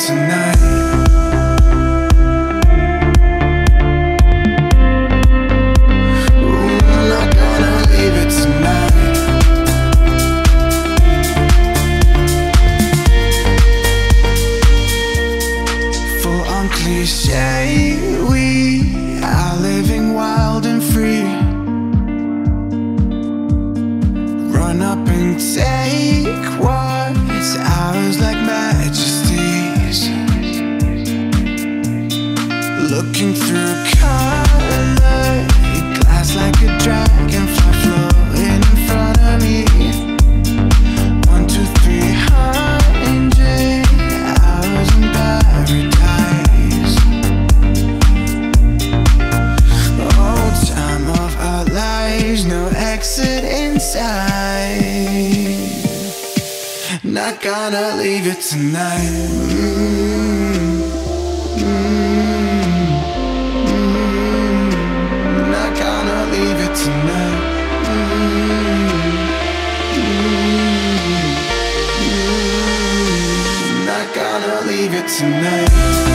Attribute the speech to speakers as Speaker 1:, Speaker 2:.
Speaker 1: tonight. Ooh, I'm not gonna leave it tonight. Full on cliche, we are living wild and free. Run up and take what's ours like majesties. Looking through colored glass like a dragonfly floating in front of me. 1, 2, 300 hours in paradise. Oh, time of our lives, no exit inside. Not gonna leave it tonight. Not gonna leave it tonight. Not gonna leave it tonight.